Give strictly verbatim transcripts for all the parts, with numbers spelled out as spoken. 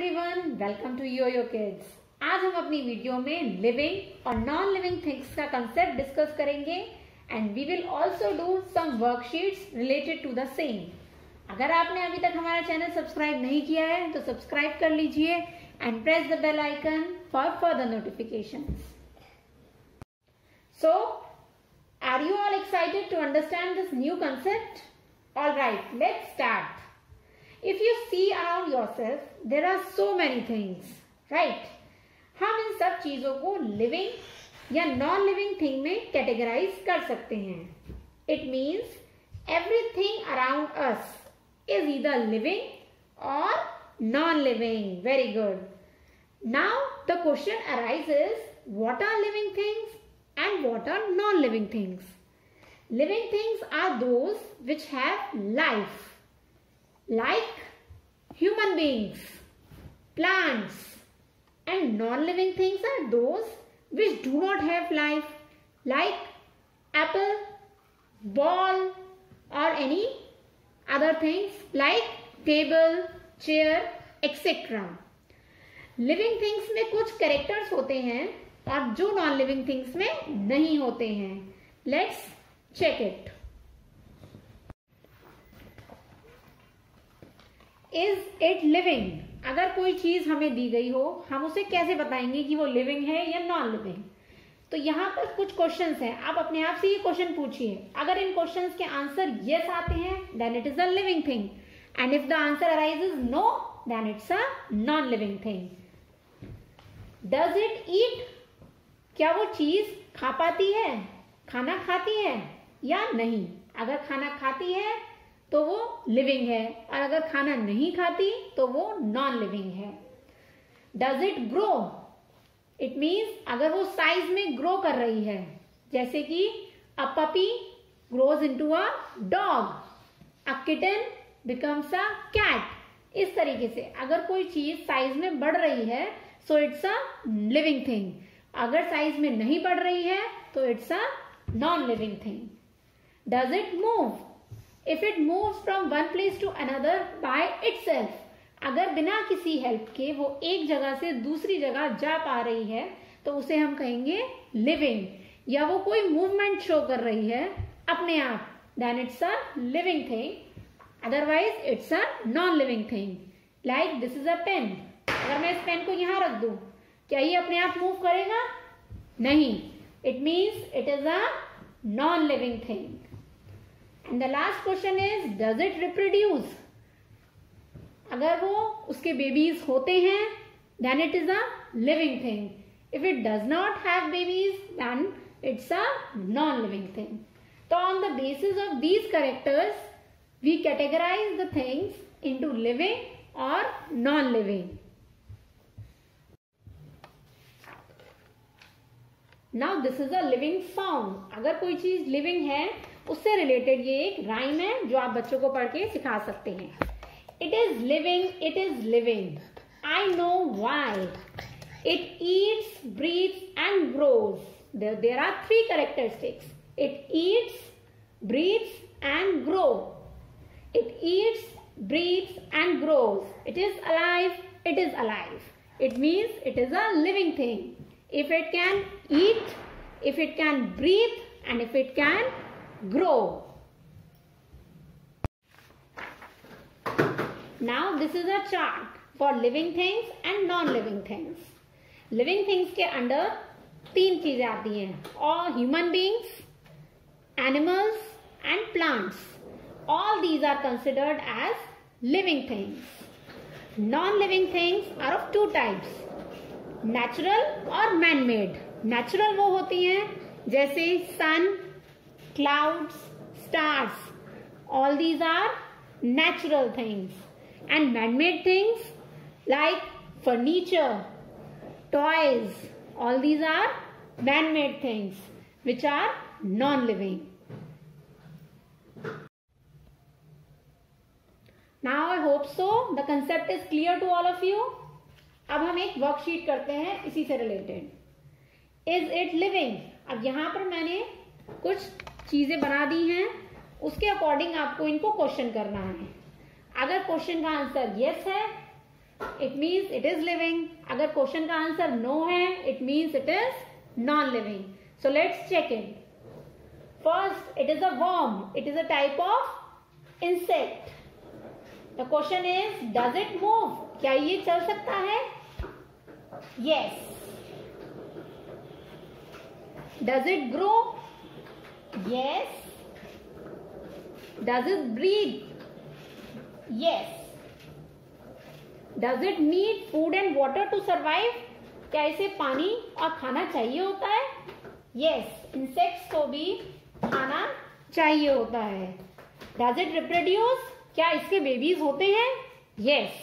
Everyone, welcome to YoYo kids. आज हम अपनी वीडियो में लिविंग और नॉन लिविंग थिंग्स का कंसेप्ट डिस्कस करेंगे and we will also do some worksheets related to the same. अगर आपने अभी तक हमारा चैनल सब्सक्राइब नहीं किया है तो सब्सक्राइब कर लीजिए and press the bell icon for further notifications. So are you all excited to understand this new concept? All right, let's start. If you see around yourself, there are so many things, right? हम इन सब चीजों को living या non living thing में categorize कर सकते हैं। It means everything around us is either living or non living. Very good. Now the question arises, what are living things and what are non living things? Living things are those which have life, like human beings, plants, and non-living things are those which do not have life, like apple, ball, or any other things like table, chair, et cetera. Living things में कुछ characters होते हैं और जो non-living things में नहीं होते हैं. Let's check it. Is it living? अगर कोई चीज हमें दी गई हो, हम उसे कैसे बताएंगे कि वो लिविंग है या नॉन लिविंग? तो यहाँ पर कुछ क्वेश्चंस हैं, आप अपने आप से ये क्वेश्चन पूछिए। अगर इन क्वेश्चंस के आंसर यस आते हैं then it is a living thing, and if the answer arises no then it's a non living thing. Does it eat? क्या वो चीज खा पाती है, खाना खाती है या नहीं? अगर खाना खाती है तो वो लिविंग है, और अगर खाना नहीं खाती तो वो नॉन लिविंग है। Does it grow? It means अगर वो साइज में ग्रो कर रही है, जैसे कि a puppy grows into a dog, a kitten becomes a cat. इस तरीके से अगर कोई चीज साइज में बढ़ रही है so it's a living thing, अगर साइज में नहीं बढ़ रही है तो it's a non living thing. Does it move? If it moves from one place to another by itself, अगर बिना किसी हेल्प के वो एक जगह से दूसरी जगह जा पा रही है तो उसे हम कहेंगे लिविंग, या वो कोई मूवमेंट शो कर रही है अपने आप, then it's a living thing. Otherwise it's a non living thing. Like this is a pen, अगर मैं इस पेन को यहाँ रख दूं, क्या ये अपने आप मूव करेगा? नहीं। It means it is a non living thing. And the last question is, does it reproduce? अगर वो उसके बेबीज होते हैं then it is a living thing. If it does not have babies then it's a non-living thing. So on the basis of these characters we categorize the things into living or non-living. Now this is a living song. अगर कोई चीज living है उससे related ये एक rhyme है जो आप बच्चों को पढ़ के सिखा सकते हैं। It is living, it is living, I know why, it eats, breathes and grows. There are three characteristics. It eats, breathes and grow. It eats, breathes and grows. It is alive, it is alive. It means it is a living thing. If it can eat, if it can breathe, and if it can grow. Now this is a chart for living things and non-living things. Living things के अंदर तीन चीजें आती हैं, और human beings, animals and plants. All these are considered as living things. Non-living things are of two types, natural और man-made. Natural वो होती हैं जैसे sun, clouds, stars, all these are natural things. And man made things like furniture, toys, all these are man made things which are non living. Now I hope so the concept is clear to all of you. अब हम एक worksheet करते हैं इसी से related. Is it living? अब यहाँ पर मैंने कुछ चीजें बना दी हैं, उसके अकॉर्डिंग आपको इनको क्वेश्चन करना है। अगर क्वेश्चन का आंसर यस है it means it is living. अगर क्वेश्चन का आंसर no है, it means it is non-living. So let's check it. First, it is a worm. It is a type of insect. The question is, does it move? क्या ये चल सकता है? Yes. Does it grow? Yes. Does it breathe? Yes. Does it need food and water to survive? क्या इसे पानी और खाना चाहिए होता है? Yes. Insects को भी खाना चाहिए होता है. Does it reproduce? क्या इसके बेबीज होते हैं? Yes.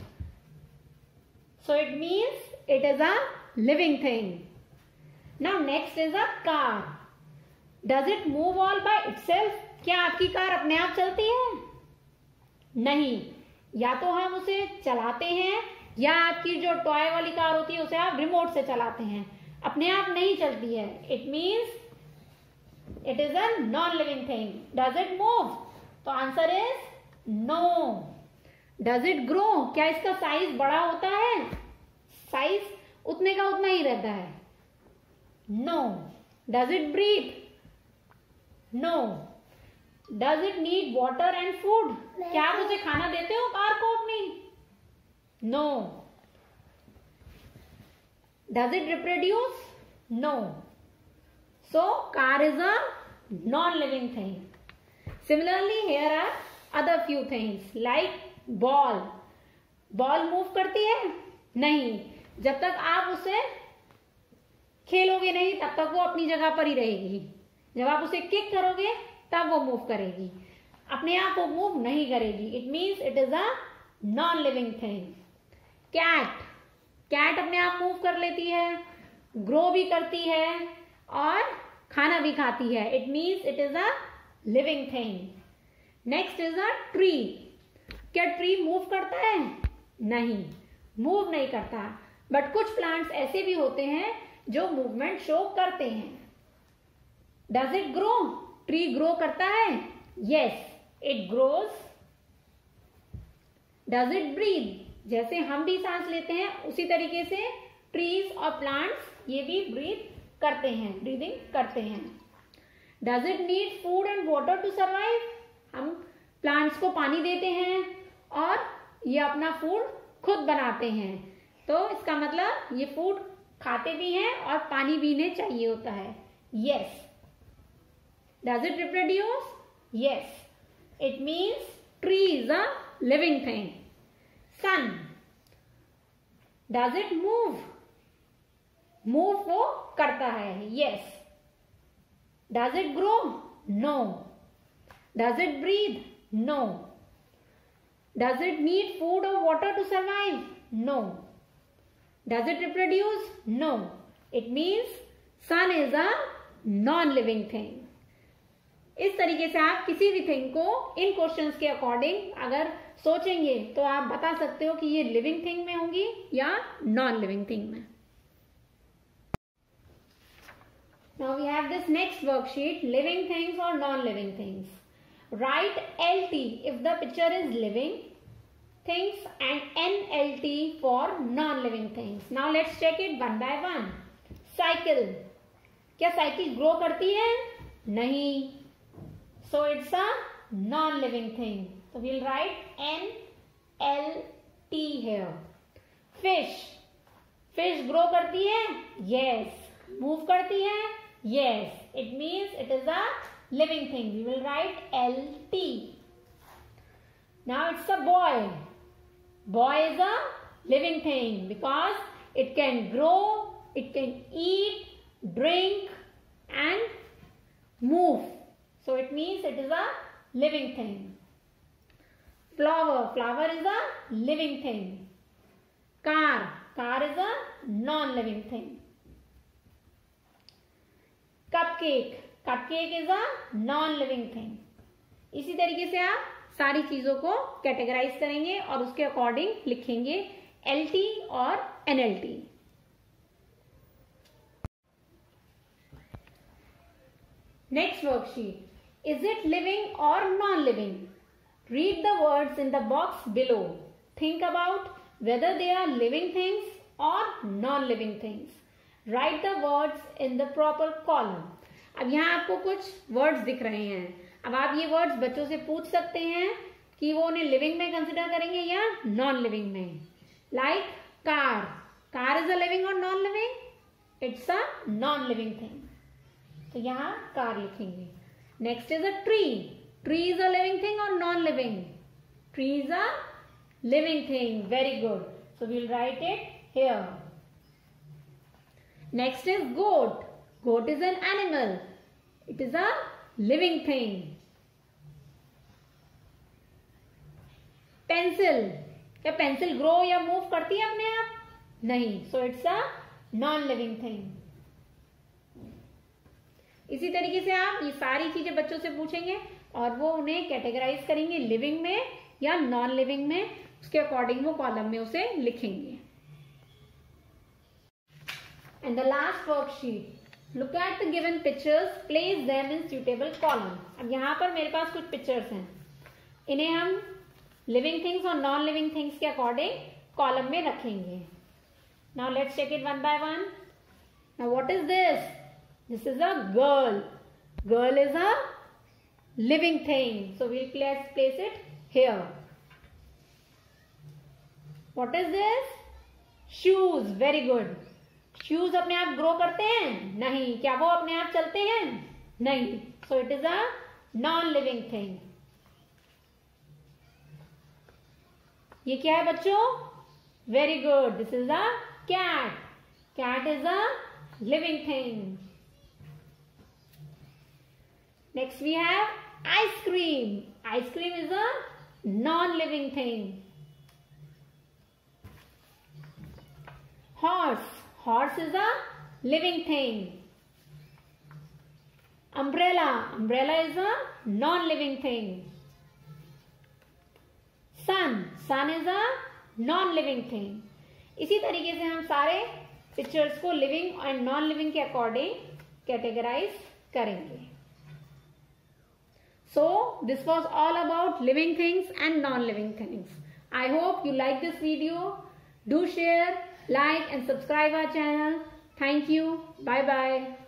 So it means it is a living thing. Now next is a car. Does it move all by itself? क्या आपकी कार अपने आप चलती है? नहीं. या तो हम उसे चलाते हैं या आपकी जो टॉय वाली कार होती है उसे आप रिमोट से चलाते हैं. अपने आप नहीं चलती है. It means it is a non-living thing. Does it move? तो answer is no. Does it grow? क्या इसका साइज बड़ा होता है? साइज उतने का उतना ही रहता है. No. Does it breathe? No. Does it need water and food? क्या आप उसे खाना देते हो कार को अपनी? No. Does it reproduce? No. So car is a non-living thing. Similarly, here are other few things like ball. Ball move करती है? नहीं. जब तक आप उसे खेलोगे नहीं तब तक वो अपनी जगह पर ही रहेगी. जब आप उसे किक करोगे तब वो मूव करेगी. अपने आप वो मूव नहीं करेगी. It means it is a non living thing. Cat. Cat अपने आप मूव कर लेती है, ग्रो भी करती है और खाना भी खाती है. It means it is a living thing. Next is a tree. क्या ट्री मूव करता है? नहीं, मूव नहीं करता. बट कुछ प्लांट्स ऐसे भी होते हैं जो मूवमेंट शो करते हैं. Does it grow? Tree grow करता है? Yes, it grows. Does it breathe? जैसे हम भी सांस लेते हैं उसी तरीके से ट्रीज और प्लांट्स ये भी ब्रीथ करते हैं, ब्रीदिंग करते हैं. Does it need food and water to survive? हम प्लांट्स को पानी देते हैं और ये अपना फूड खुद बनाते हैं. तो इसका मतलब ये फूड खाते भी हैं और पानी भी इन्हें चाहिए होता है. Yes. Does it reproduce? Yes. It means tree is a living thing. Sun. Does it move? Move वो करता है. Yes. Does it grow? No. Does it breathe? No. Does it need food or water to survive? No. Does it reproduce? No. It means sun is a non-living thing. इस तरीके से आप किसी भी thing को इन क्वेश्चंस के according अगर सोचेंगे तो आप बता सकते हो कि ये लिविंग थिंग में होंगी या नॉन लिविंग थिंग में. Now we have this next worksheet, living things और non living things. Write L T if the picture is living things and N L T for non living things. Now let's check it one by one. Cycle. क्या cycle grow करती है? नहीं. So it's a non-living thing. So we'll write N L T here. Fish. Fish grow करती है? Yes. Move करती है? Yes. It means it is a living thing. We will write L T. Now it's a boy. Boy is a living thing because it can grow, it can eat, drink and move. So it means it is a living thing. Flower. Flower is a living thing. Car. Car is a non-living thing. Cupcake. Cupcake is a non-living thing. इसी तरीके से आप सारी चीजों को categorise करेंगे और उसके अकॉर्डिंग लिखेंगे एल टी और N L T. Next worksheet. Is it living or non-living? Read the words in the box below. Think about whether they are living things or non-living things. Write the words in the proper column. अब यहाँ आपको कुछ words दिख रहे हैं. अब आप ये वर्ड्स बच्चों से पूछ सकते हैं कि वो उन्हें लिविंग में कंसिडर करेंगे या नॉन लिविंग में. Like car. Car is a living और non living? It's a non living thing. तो यहाँ कार लिखेंगे. Next is a tree. Tree is a living thing और non living? Tree is a living thing. Very good. So we will write it here. Next is goat. Goat is an animal. It is a living thing. Pencil. क्या pencil grow या move करती है अपने आप? नहीं. So it's a non living thing. इसी तरीके से आप ये सारी चीजें बच्चों से पूछेंगे और वो उन्हें कैटेगराइज करेंगे लिविंग में या नॉन लिविंग में. उसके अकॉर्डिंग वो कॉलम में उसे लिखेंगे. And the last worksheet. Look at the given pictures, place them in suitable column. अब यहाँ पर मेरे पास कुछ पिक्चर्स हैं. इन्हें हम लिविंग थिंग्स और नॉन लिविंग थिंग्स के अकॉर्डिंग कॉलम में रखेंगे. Now let's check it one by one. Now what is this? This is a girl. Girl is a living thing. So we'll place, place it here. What is this? Shoes. Very good. Shoes अपने आप grow करते हैं? नहीं. क्या वो अपने आप चलते हैं? नहीं. So it is a non-living thing. ये क्या है बच्चों? Very good. This is a cat. Cat is a living thing. Next we have ice cream. Ice cream is a non-living thing. Horse. Horse is a living thing. Umbrella. Umbrella is a non-living thing. Sun. Sun is a non-living thing. इसी तरीके से हम सारे pictures को living और non living के according categorise करेंगे. So this was all about living things and non-living things. I hope you like this video. Do share, like and subscribe our channel. Thank you. Bye bye.